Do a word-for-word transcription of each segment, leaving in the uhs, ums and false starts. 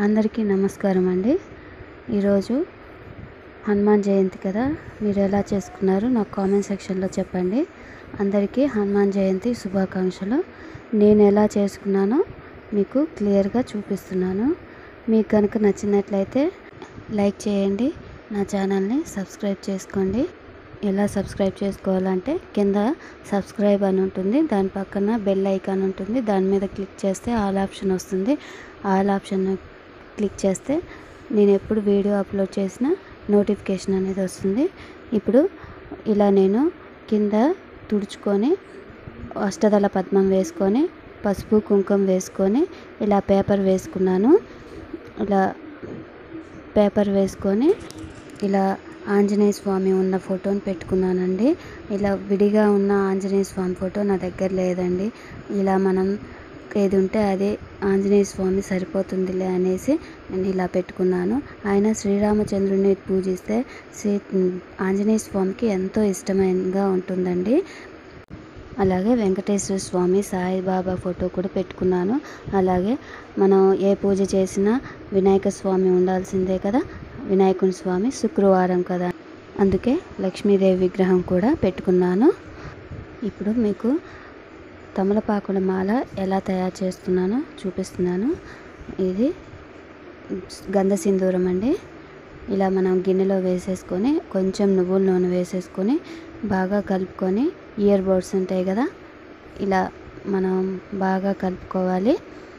అందరికీ నమస్కారం అండి. ఈరోజు హనుమాన్ జయంతి కదా, మీరు ఎలా చేసుకున్నారు నాకు కామెంట్ సెక్షన్లో చెప్పండి. అందరికీ హనుమాన్ జయంతి శుభాకాంక్షలు. నేను ఎలా చేసుకున్నానో మీకు క్లియర్గా చూపిస్తున్నాను. మీకు కనుక నచ్చినట్లయితే లైక్ చేయండి, నా ఛానల్ని సబ్స్క్రైబ్ చేసుకోండి. ఎలా సబ్స్క్రైబ్ చేసుకోవాలంటే కింద సబ్స్క్రైబ్ అని ఉంటుంది, దాని పక్కన బెల్ ఐకాన్ ఉంటుంది, దాని మీద క్లిక్ చేస్తే ఆల్ ఆప్షన్ వస్తుంది. ఆల్ ఆప్షన్ క్లిక్ చేస్తే నేను ఎప్పుడు వీడియో అప్లోడ్ చేసినా నోటిఫికేషన్ అనేది వస్తుంది. ఇప్పుడు ఇలా నేను కింద తుడుచుకొని అష్టదళ పద్మం వేసుకొని పసుపు కుంకుమ వేసుకొని ఇలా పేపర్ వేసుకున్నాను. ఇలా పేపర్ వేసుకొని ఇలా ఆంజనేయ స్వామి ఉన్న ఫోటోని పెట్టుకున్నానండి. ఇలా విడిగా ఉన్న ఆంజనేయ స్వామి ఫోటో నా దగ్గర లేదండి. ఇలా మనం ఏది ఉంటే అదే ఆంజనేయ స్వామి సరిపోతుందిలే అనేసి నేను ఇలా పెట్టుకున్నాను. ఆయన శ్రీరామచంద్రుని పూజిస్తే శ్రీ ఆంజనేయ స్వామికి ఎంతో ఇష్టమైనగా ఉంటుందండి. అలాగే వెంకటేశ్వర స్వామి, సాయిబాబా ఫోటో కూడా పెట్టుకున్నాను. అలాగే మనం ఏ పూజ చేసినా వినాయక స్వామి ఉండాల్సిందే కదా, వినాయకుని స్వామి శుక్రవారం కదా, అందుకే లక్ష్మీదేవి విగ్రహం కూడా పెట్టుకున్నాను. ఇప్పుడు మీకు తమలపాకుల మాల ఎలా తయారు చేస్తున్నానో చూపిస్తున్నాను. ఇది గంధ సింధూరం అండి. ఇలా మనం గిన్నెలో వేసేసుకొని కొంచెం నువ్వుల నూనె వేసేసుకొని బాగా కలుపుకొని, ఇయర్ బడ్స్ ఉంటాయి కదా, ఇలా మనం బాగా కలుపుకోవాలి.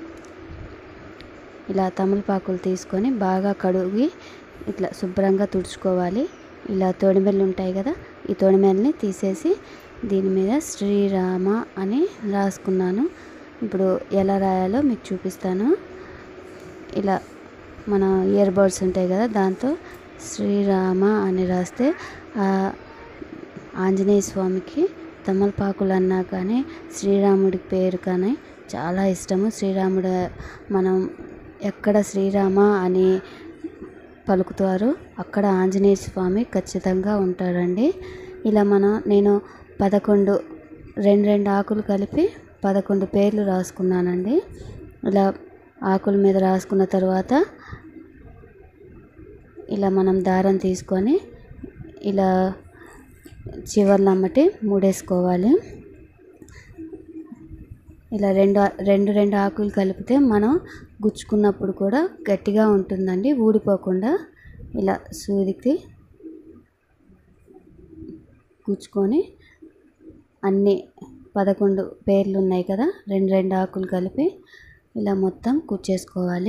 ఇలా తమలపాకులు తీసుకొని బాగా కడుగి ఇట్లా శుభ్రంగా తుడుచుకోవాలి. ఇలా తొడిమెలు ఉంటాయి కదా, ఈ తొడిమెల్ని తీసేసి దీని మీద శ్రీరామ అని రాసుకున్నాను. ఇప్పుడు ఎలా రాయాలో మీకు చూపిస్తాను. ఇలా మన ఇయర్ బడ్స్ ఉంటాయి కదా, దాంతో శ్రీరామ అని రాస్తే ఆంజనేయ స్వామికి తమలపాకులు అన్నా కానీ శ్రీరాముడి పేరు కానీ చాలా ఇష్టము. శ్రీరాముడు మనం ఎక్కడ శ్రీరామ అని పలుకుతారో అక్కడ ఆంజనేయ స్వామి ఖచ్చితంగా ఉంటాడండి. ఇలా మనం నేను పదకొండు రెండు రెండు ఆకులు కలిపి పదకొండు పేర్లు రాసుకున్నానండి. ఇలా ఆకుల మీద రాసుకున్న తర్వాత ఇలా మనం దారం తీసుకొని ఇలా చివర్లమ్మటి మూడేసుకోవాలి. ఇలా రెండు రెండు రెండు ఆకులు కలిపితే మనం గుచ్చుకున్నప్పుడు కూడా గట్టిగా ఉంటుందండి, ఊడిపోకుండా. ఇలా సూదికి గుచ్చుకొని అన్ని పదకొండు పేర్లు ఉన్నాయి కదా, రెండు రెండు ఆకులు కలిపి ఇలా మొత్తం కుచ్చేసుకోవాలి.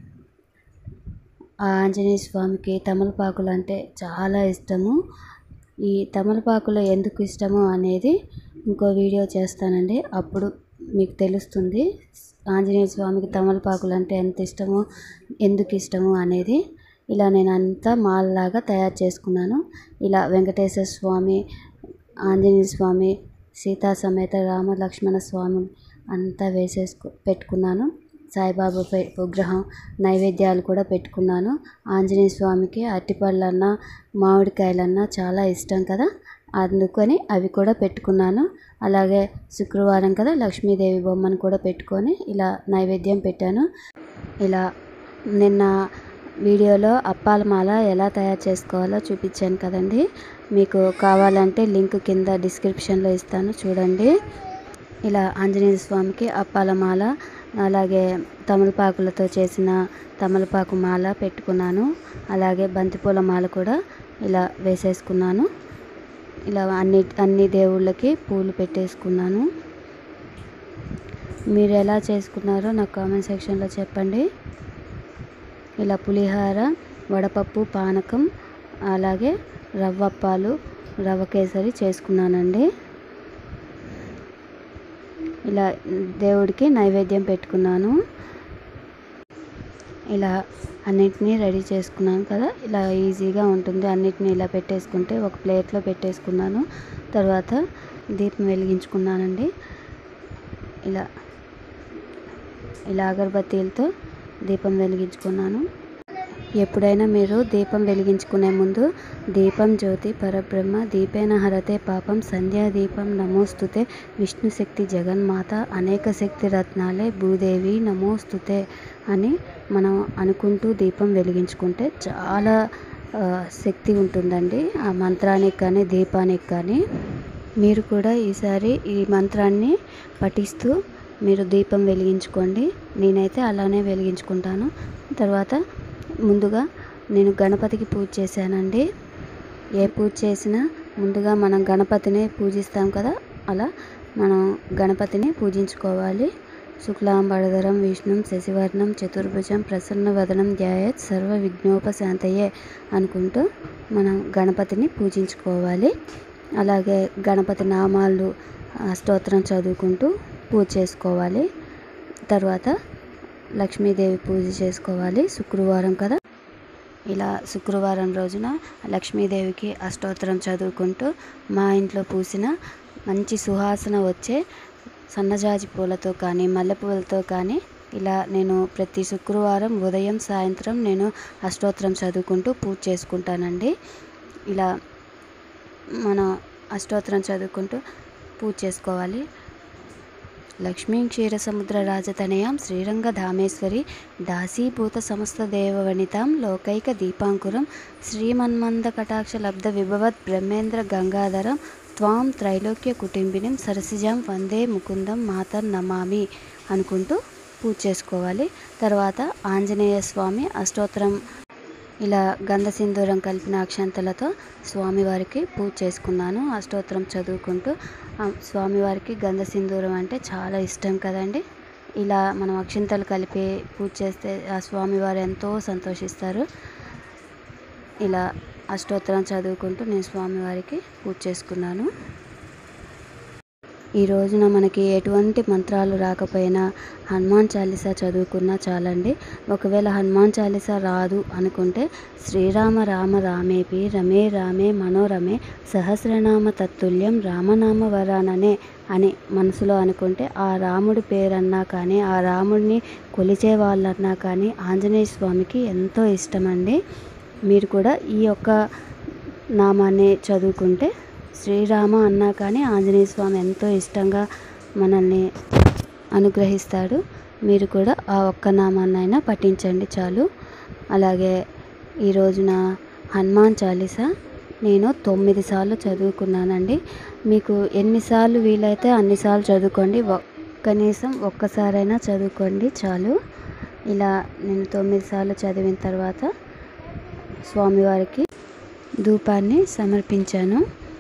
ఆ ఆంజనేయ స్వామికి తమలపాకులు అంటే చాలా ఇష్టము. ఈ తమలపాకులు ఎందుకు ఇష్టమో అనేది ఇంకో వీడియో చేస్తానండి, అప్పుడు మీకు తెలుస్తుంది ఆంజనేయ స్వామికి తమలపాకులు అంటే ఎంత ఇష్టమో, ఎందుకు ఇష్టమో అనేది. ఇలా నేను అంతా మాలలాగా తయారు చేసుకున్నాను. ఇలా వెంకటేశ్వర స్వామి, ఆంజనేయ స్వామి, సీతా సమేత రామ లక్ష్మణ స్వామి అంతా వేసేసుకు పెట్టుకున్నాను. సాయిబాబా విగ్రహం నైవేద్యాలు కూడా పెట్టుకున్నాను. ఆంజనేయ స్వామికి అరటిపళ్ళన్నా మామిడికాయలన్నా చాలా ఇష్టం కదా, అందుకని అవి కూడా పెట్టుకున్నాను. అలాగే శుక్రవారం కదా, లక్ష్మీదేవి బొమ్మను కూడా పెట్టుకొని ఇలా నైవేద్యం పెట్టాను. ఇలా నిన్న వీడియోలో అప్పాల మాల ఎలా తయారు చేసుకోవాలో చూపించాను కదండి. మీకు కావాలంటే లింక్ కింద డిస్క్రిప్షన్లో ఇస్తాను, చూడండి. ఇలా ఆంజనేయ స్వామికి అప్పాల మాల, అలాగే తమలపాకులతో చేసిన తమలపాకు మాల పెట్టుకున్నాను. అలాగే బంతిపూల మాల కూడా ఇలా వేసేసుకున్నాను. ఇలా అన్ని అన్ని దేవుళ్ళకి పూలు పెట్టేసుకున్నాను. మీరు ఎలా చేసుకున్నారో నాకు కామెంట్ సెక్షన్లో చెప్పండి. ఇలా పులిహార, వడపప్పు, పానకం, అలాగే రవ్వప్పాలు, రవ్వ కేసరి చేసుకున్నానండి. ఇలా దేవుడికి నైవేద్యం పెట్టుకున్నాను. ఇలా అన్నిటినీ రెడీ చేసుకున్నాను కదా, ఇలా ఈజీగా ఉంటుంది. అన్నిటినీ ఇలా పెట్టేసుకుంటే ఒక ప్లేట్లో పెట్టేసుకున్నాను. తర్వాత దీపం వెలిగించుకున్నానండి. ఇలా ఇలా అగరబత్తీలతో దీపం వెలిగించుకున్నాను. ఎప్పుడైనా మీరు దీపం వెలిగించుకునే ముందు దీపం జ్యోతి పరబ్రహ్మ దీపేన హరతే పాపం సంధ్యా దీపం నమోస్తుతే విష్ణు శక్తి జగన్మాత అనేక శక్తి రత్నాలే భూదేవి నమోస్తుతే అని మనం అనుకుంటూ దీపం వెలిగించుకుంటే చాలా శక్తి ఉంటుందండి ఆ మంత్రానికి కానీ దీపానికి కానీ. మీరు కూడా ఈసారి ఈ మంత్రాన్ని పఠిస్తూ మీరు దీపం వెలిగించుకోండి. నేనైతే అలానే వెలిగించుకుంటాను. తర్వాత ముందుగా నేను గణపతికి పూజ చేశానండి. ఏ పూజ చేసినా ముందుగా మనం గణపతిని పూజిస్తాం కదా, అలా మనం గణపతిని పూజించుకోవాలి. శుక్లాంబరధరం విష్ణుం శశివర్ణం చతుర్భుజం ప్రసన్నవదనం ధ్యాయేత్ సర్వ విఘ్నోపశాంతయే అనుకుంటూ మనం గణపతిని పూజించుకోవాలి. అలాగే గణపతి నామాలు స్తోత్రం చదువుకుంటూ పూజ చేసుకోవాలి. తర్వాత లక్ష్మీదేవి పూజ చేసుకోవాలి. శుక్రవారం కదా, ఇలా శుక్రవారం రోజున లక్ష్మీదేవికి అష్టోత్తరం చదువుకుంటూ మా ఇంట్లో పూసిన మంచి సువాసన వచ్చే సన్నజాజి పూలతో కానీ మల్లెపూలతో కానీ ఇలా నేను ప్రతి శుక్రవారం ఉదయం సాయంత్రం నేను అష్టోత్తరం చదువుకుంటూ పూజ చేసుకుంటానండి. ఇలా మనం అష్టోత్తరం చదువుకుంటూ పూజ చేసుకోవాలి. లక్ష్మీ క్షీరసముద్ర రాజతనయాం శ్రీరంగధామేశ్వరి దాసీభూత సమస్త దేవవనితాం లోకైక దీపాంకురం శ్రీమన్మంద కటాక్ష లబ్ధ విభవత్ బ్రహ్మేంద్ర గంగాధరం త్వాం త్రైలోక్య కుటుంబినిం సరసిజాం వందే ముకుందం మాతర్ నమామి అనుకుంటూ పూజ చేసుకోవాలి. తర్వాత ఆంజనేయ స్వామి అష్టోత్తరం ఇలా గంధ సింధూరం కలిపిన అక్షంతలతో స్వామివారికి పూజ చేసుకున్నాను. అష్టోత్తరం చదువుకుంటూ స్వామివారికి గంధ సింధూరం అంటే చాలా ఇష్టం కదండి. ఇలా మనం అక్షంతలు కలిపి పూజ చేస్తే ఆ స్వామివారు ఎంతో సంతోషిస్తారు. ఇలా అష్టోత్తరం చదువుకుంటూ నేను స్వామివారికి పూజ చేసుకున్నాను. ఈ రోజున మనకి ఎటువంటి మంత్రాలు రాకపోయినా హనుమాన్ చాలీసా చదువుకున్నా చాలండి. ఒకవేళ హనుమాన్ చాలీసా రాదు అనుకుంటే శ్రీరామ రామ రామేపి రమే రామే మనోరమే సహస్రనామ తత్తుల్యం రామనామ వరాననే అని మనసులో అనుకుంటే ఆ రాముడి పేరన్నా కానీ ఆ రాముడిని కొలిచే వాళ్ళన్నా కానీ ఆంజనేయ స్వామికి ఎంతో ఇష్టమండి. మీరు కూడా ఈ యొక్క నామాన్ని చదువుకుంటే శ్రీరామ అన్నా కానీ ఆంజనేయ స్వామి ఎంతో ఇష్టంగా మనల్ని అనుగ్రహిస్తాడు. మీరు కూడా ఆ ఒక్క నామాన్నైనా పఠించండి చాలు. అలాగే ఈ రోజున హనుమాన్ చాలీసా నేను తొమ్మిది సార్లు చదువుకున్నానండి. మీకు ఎన్నిసార్లు వీలైతే అన్నిసార్లు చదువుకోండి. కనీసం ఒక్కసారైనా చదువుకోండి చాలు. ఇలా నేను తొమ్మిది సార్లు చదివిన తర్వాత స్వామివారికి ధూపాన్ని సమర్పించాను.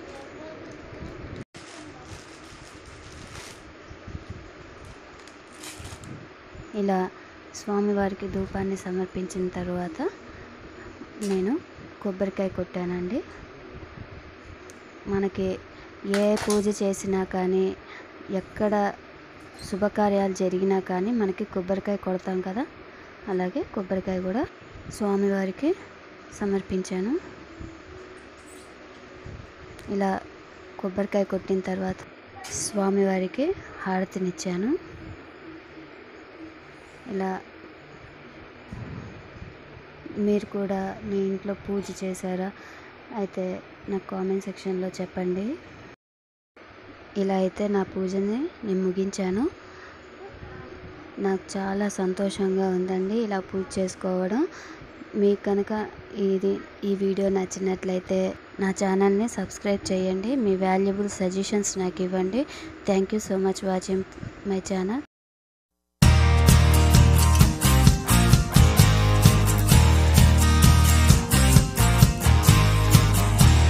ఇలా స్వామివారికి ధూపాన్ని సమర్పించిన తర్వాత నేను కొబ్బరికాయ కొట్టానండి. మనకి ఏ పూజ చేసినా కానీ ఎక్కడ శుభకార్యాలు జరిగినా కానీ మనకి కొబ్బరికాయ కొడతాం కదా, అలాగే కొబ్బరికాయ కూడా స్వామివారికి సమర్పించాను. ఇలా కొబ్బరికాయ కొట్టిన తర్వాత స్వామివారికి హారతినిచ్చాను. ఇలా మీరు కూడా మీ ఇంట్లో పూజ చేశారా అయితే నాకు కామెంట్ సెక్షన్లో చెప్పండి. ఇలా అయితే నా పూజని నేను ముగించాను. నాకు చాలా సంతోషంగా ఉందండి ఇలా పూజ చేసుకోవడం. మీకు కనుక ఇది ఈ వీడియో నచ్చినట్లయితే నా ఛానల్ని సబ్స్క్రైబ్ చేయండి. మీ వాల్యుబుల్ సజెషన్స్ నాకు ఇవ్వండి. Thank you so much watching my channel.